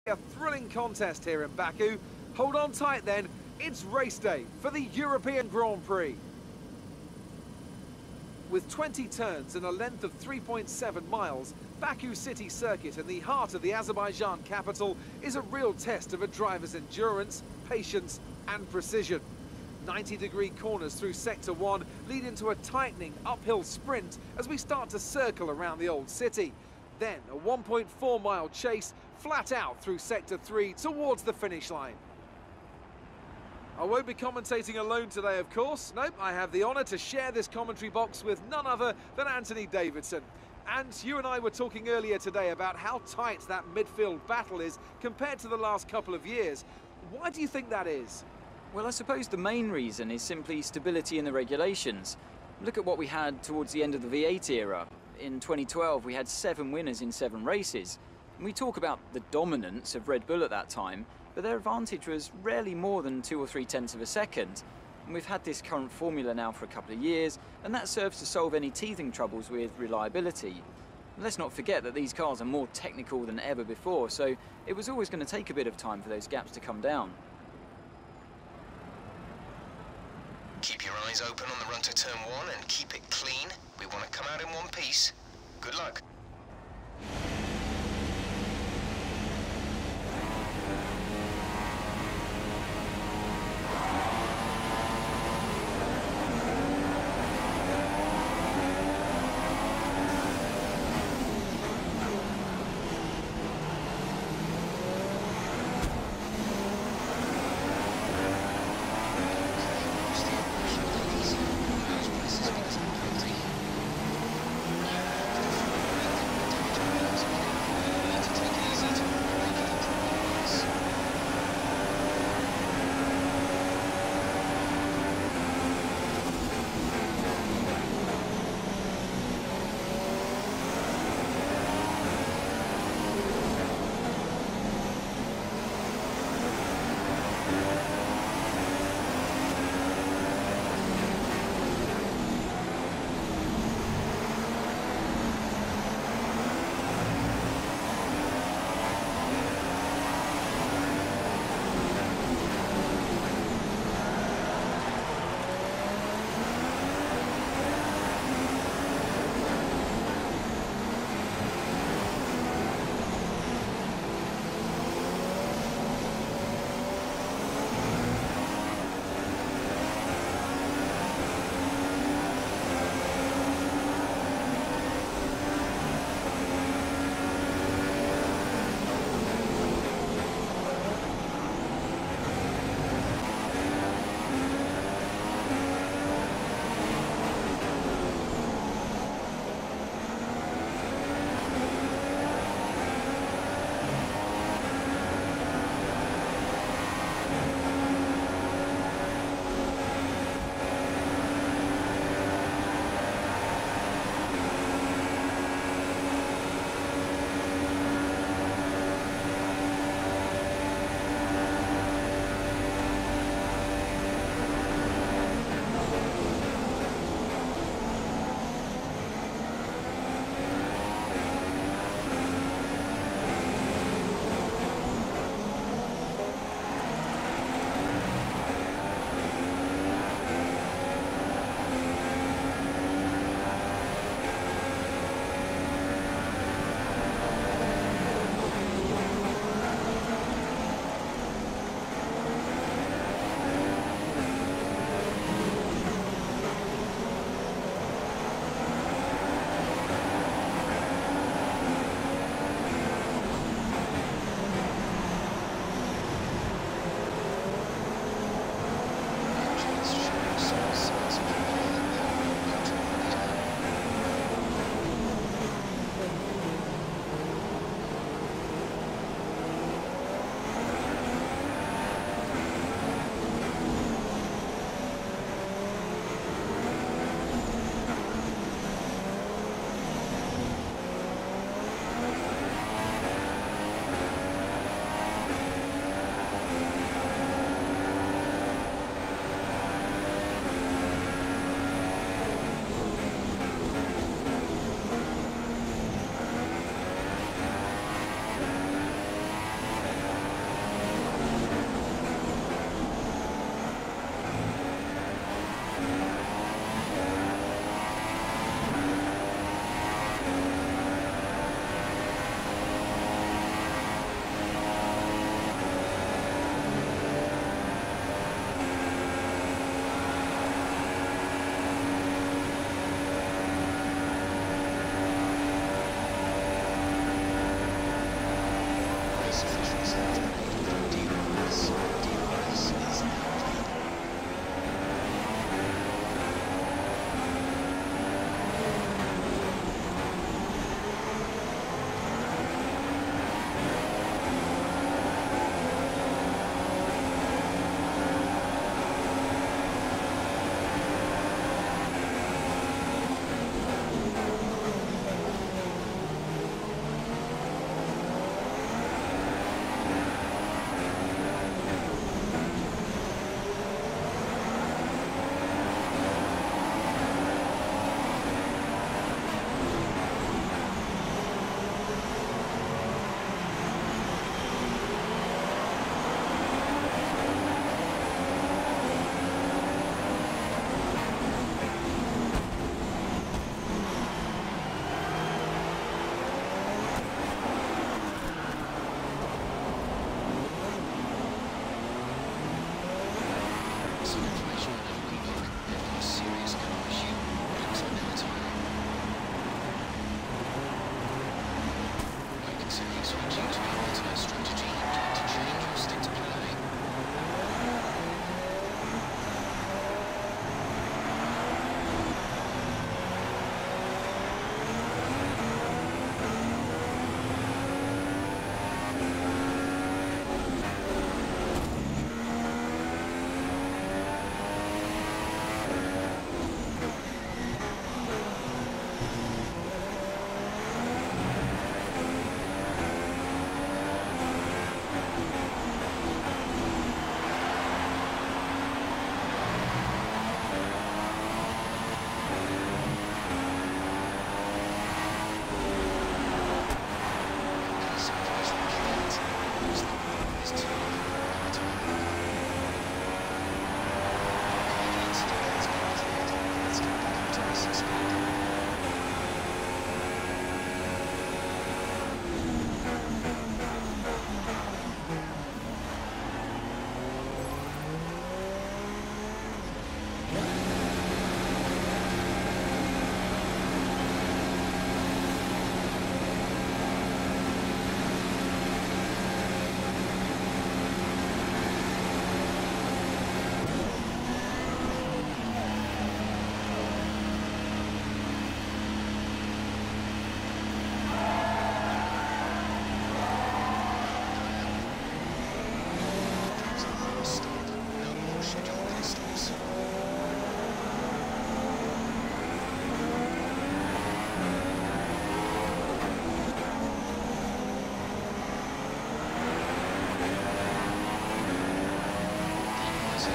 A thrilling contest here in Baku. Hold on tight then, it's race day for the European Grand Prix. With 20 turns and a length of 3.7 miles, Baku City Circuit in the heart of the Azerbaijan capital is a real test of a driver's endurance, patience and precision. 90-degree corners through Sector 1 lead into a tightening uphill sprint as we start to circle around the old city. Then a 1.4-mile chase flat out through Sector 3 towards the finish line. I won't be commentating alone today, of course. Nope, I have the honour to share this commentary box with none other than Anthony Davidson. And you and I were talking earlier today about how tight that midfield battle is compared to the last couple of years. Why do you think that is? Well, I suppose the main reason is simply stability in the regulations. Look at what we had towards the end of the V8 era. In 2012, we had 7 winners in 7 races. And we talk about the dominance of Red Bull at that time, but their advantage was rarely more than 2 or 3 tenths of a second. And we've had this current formula now for a couple of years, and that serves to solve any teething troubles with reliability. And let's not forget that these cars are more technical than ever before, so it was always going to take a bit of time for those gaps to come down. Keep your eyes open on the run to turn 1 and keep it clean. We want to come out in one piece. Good luck.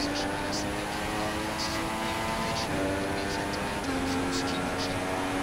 position in less than 8 kilometers. Aviation will be effectively downforce. Keep pushing.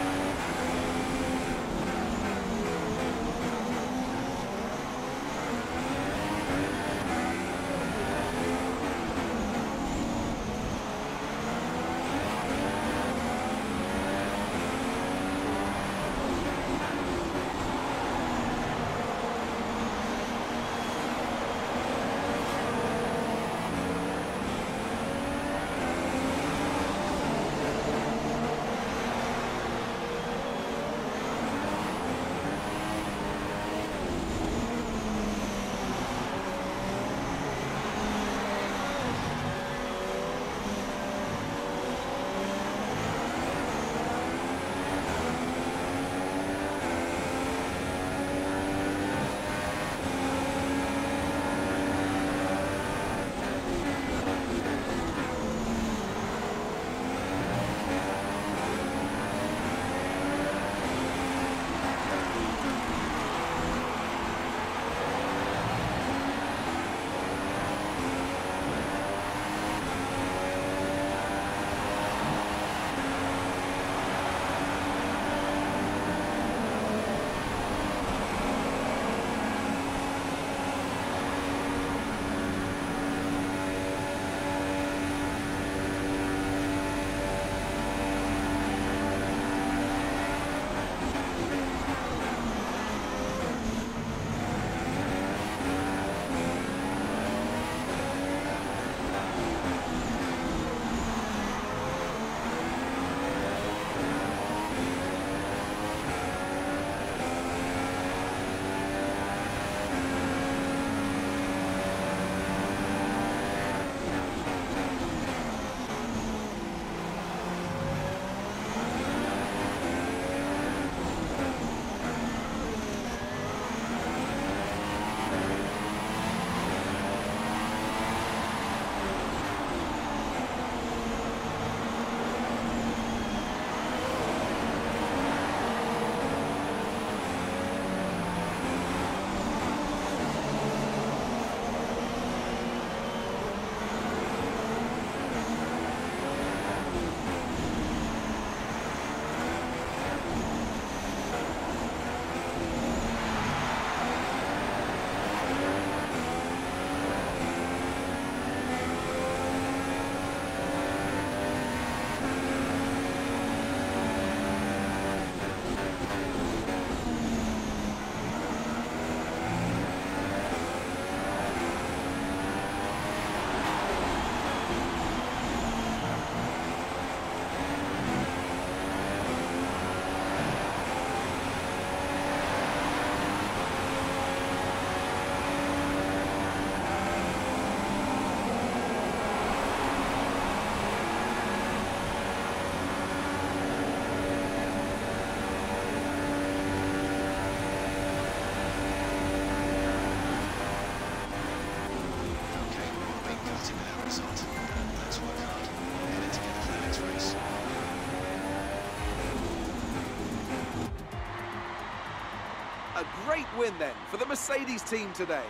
A great win then for the Mercedes team today.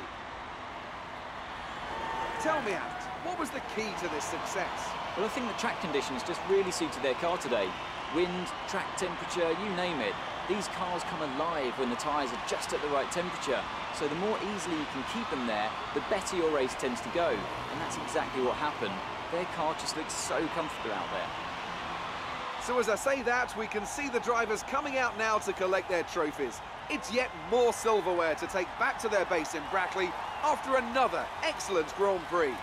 Tell me, Ant, what was the key to this success? Well, I think the track conditions just really suited their car today. Wind, track temperature, you name it. These cars come alive when the tyres are just at the right temperature. So the more easily you can keep them there, the better your race tends to go. And that's exactly what happened. Their car just looks so comfortable out there. So as I say that, we can see the drivers coming out now to collect their trophies. It's yet more silverware to take back to their base in Brackley after another excellent Grand Prix.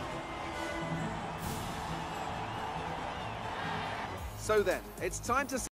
So then, it's time to